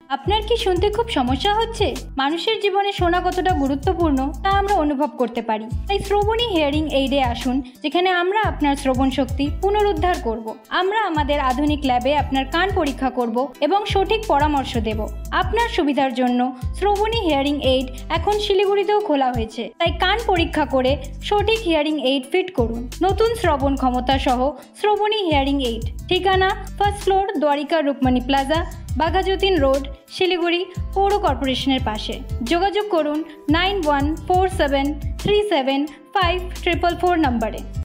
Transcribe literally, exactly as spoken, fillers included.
আপনার কি শুনতে খুব সমস্যা হচ্ছে? মানুষের জীবনে শোনা কতটা গুরুত্বপূর্ণ তা আমরা অনুভব করতে পারি। তাই শ্রবণী হিয়ারিং এইডে আসুন, যেখানে আমরা আপনার শ্রবণ শক্তি পুনরুদ্ধার করব। আমরা আমাদের আধুনিক ল্যাবে আপনার কান পরীক্ষা করব এবং সঠিক পরামর্শ দেব। আপনার সুবিধার জন্য শ্রবণী হিয়ারিং এইড এখন শিলিগুড়িতেও খোলা হয়েছে। তাই কান পরীক্ষা করে সঠিক হিয়ারিং এইড ফিট করুন। নতুন শ্রবণ ক্ষমতা সহ শ্রবণী হিয়ারিং এইড। ঠিকানা first floor, Dwarika Rukmani plaza, Baghajatin road, Siliguri পৌর কর্পোরেশনের পাশে। যোগাযোগ করুন nine one four seven three seven five triple four নম্বরে।